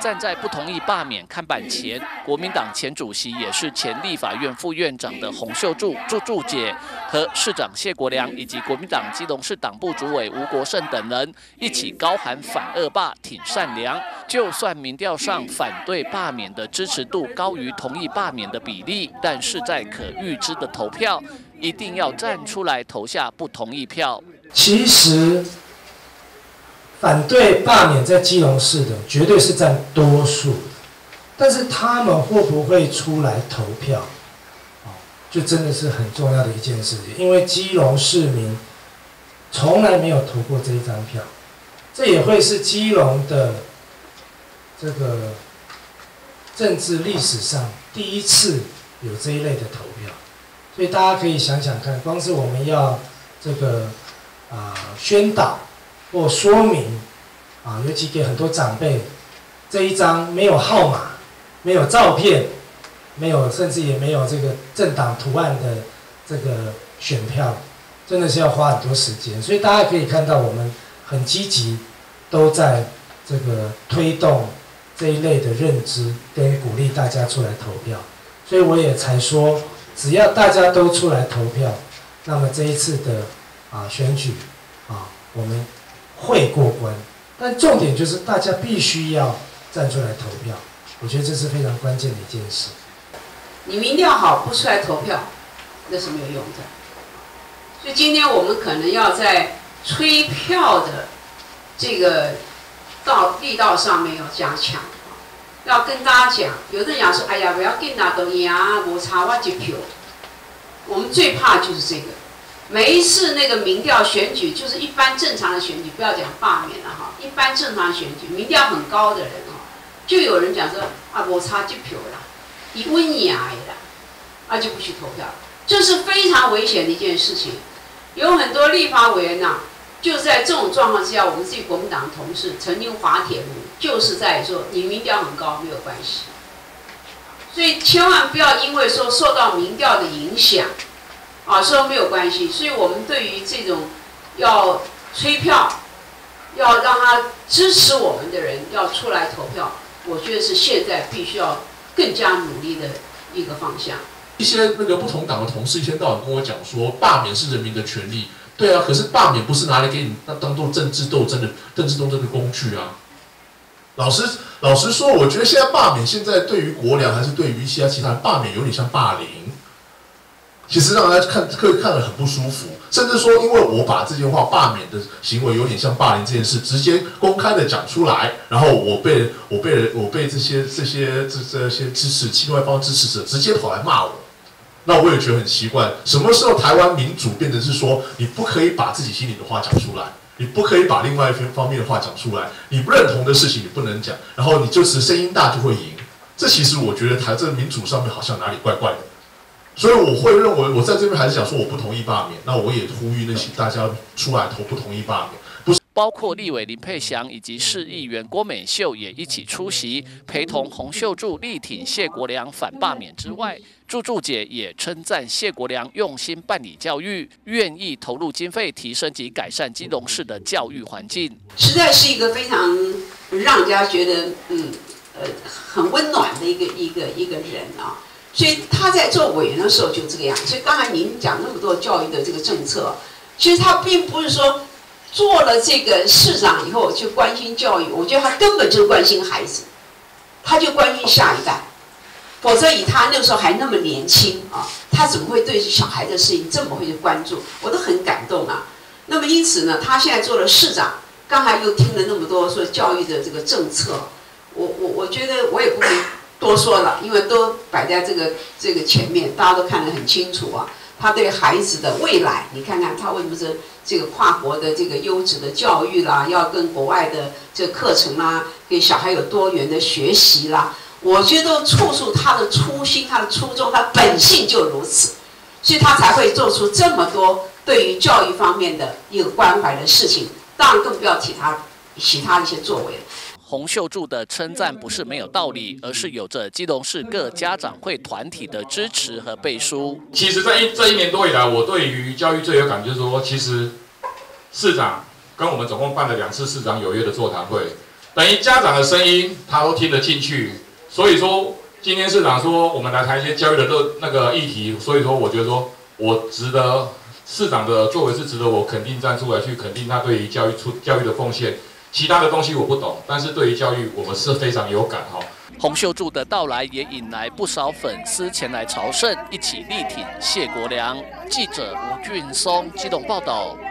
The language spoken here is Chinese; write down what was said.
站在不同意罢免看板前，国民党前主席也是前立法院副院长的洪秀柱柱姐和市长谢国良以及国民党基隆市党部主委吴国胜等人一起高喊反恶霸、挺善良。就算民调上反对罢免的支持度高于同意罢免的比例，但是在可预知的投票，一定要站出来投下不同意票。 其实，反对罢免在基隆市的绝对是占多数，但是他们会不会出来投票，就真的是很重要的一件事情。因为基隆市民从来没有投过这一张票，这也会是基隆的这个政治历史上第一次有这一类的投票，所以大家可以想想看，光是我们要这个宣导或说明尤其给很多长辈，这一张没有号码、没有照片、没有甚至也没有这个政党图案的这个选票，真的是要花很多时间。所以大家可以看到，我们很积极，都在这个推动这一类的认知，跟鼓励大家出来投票。所以我也才说，只要大家都出来投票，那么这一次的选举我们会过关。但重点就是大家必须要站出来投票，我觉得这是非常关键的一件事。 你民调好不出来投票，那是没有用的。所以今天我们可能要在催票的这个力道上面要加强，要跟大家讲。有的人讲说：“哎呀，不要紧啦，都赢啊，无差我一票。”我们最怕就是这个。每一次那个民调选举，就是一般正常的选举，不要讲罢免了哈，一般正常的选举，民调很高的人就有人讲说无差一票啦，以稳赢的啦，就不去投票，这是非常危险的一件事情。有很多立法委员就在这种状况之下，我们自己国民党的同事曾经滑铁卢，就是在说你民调很高没有关系，所以千万不要因为说受到民调的影响。说没有关系，所以我们对于这种要催票、要让他支持我们的人要出来投票，我觉得是现在必须要更加努力的一个方向。 一些那个不同党的同事一天到晚跟我讲说，罢免是人民的权利。对啊，可是罢免不是拿来给你当做政治斗争的工具啊。老实说，我觉得现在罢免现在对于国良还是对于一些其他人罢免有点像霸凌。其实让大家看得很不舒服，甚至说，因为我把这件话罢免的行为有点像霸凌这件事，直接公开的讲出来，然后我被这些支持另外一方支持者直接跑来骂我，那我也觉得很奇怪，什么时候台湾民主变成是说你不可以把自己心里的话讲出来，你不可以把另外一方面的话讲出来，你不认同的事情你不能讲，然后你就是声音大就会赢，这其实我觉得这民主上面好像哪里怪怪的。所以我会认为，我在这边还是讲说我不同意罢免，那我也呼吁那些大家出来投不同意罢免。不是， 包括立委林佩祥以及市议员郭美秀也一起出席，陪同洪秀柱力挺谢国良反罢免之外，柱姐也称赞谢国良用心办理教育，愿意投入经费提升及改善基隆市的教育环境， 实在是一个非常让人家觉得很温暖的一个人所以他在做委员的时候就这个样。所以刚才您讲那么多教育的这个政策，其实他并不是说做了这个市长以后就关心教育，我觉得他根本就是关心孩子，他就关心下一代。否则以他那个时候还那么年轻他怎么会对小孩的事情这么会去关注？我都很感动那么因此呢，他现在做了市长，刚才又听了那么多说教育的这个政策，我觉得我也不会多说了，因为都摆在这个前面，大家都看得很清楚他对孩子的未来，你看看他为什么是这个跨国的这个优质的教育啦，要跟国外的这个课程啦，给小孩有多元的学习啦，我觉得都处处他的初心、他的初衷、他的本性就如此，所以他才会做出这么多对于教育方面的一个关怀的事情。当然更不要提他其他一些作为了。 洪秀柱的称赞不是没有道理，而是有着基隆市各家长会团体的支持和背书。 其实这一年多以来，我对于教育最有感就是说，其实市长跟我们总共办了2次市长有约的座谈会， 等于家长的声音他都听得进去。所以说，今天市长说我们来谈一些教育的那个议题，所以说我觉得说我值得市长的作为是值得我肯定站出来去肯定他对于教育的奉献。其他的东西我不懂，但是对于教育我们是非常有感哈。 洪秀柱的到来也引来不少粉丝前来朝圣，一起力挺谢国良。记者吴俊松基隆报道。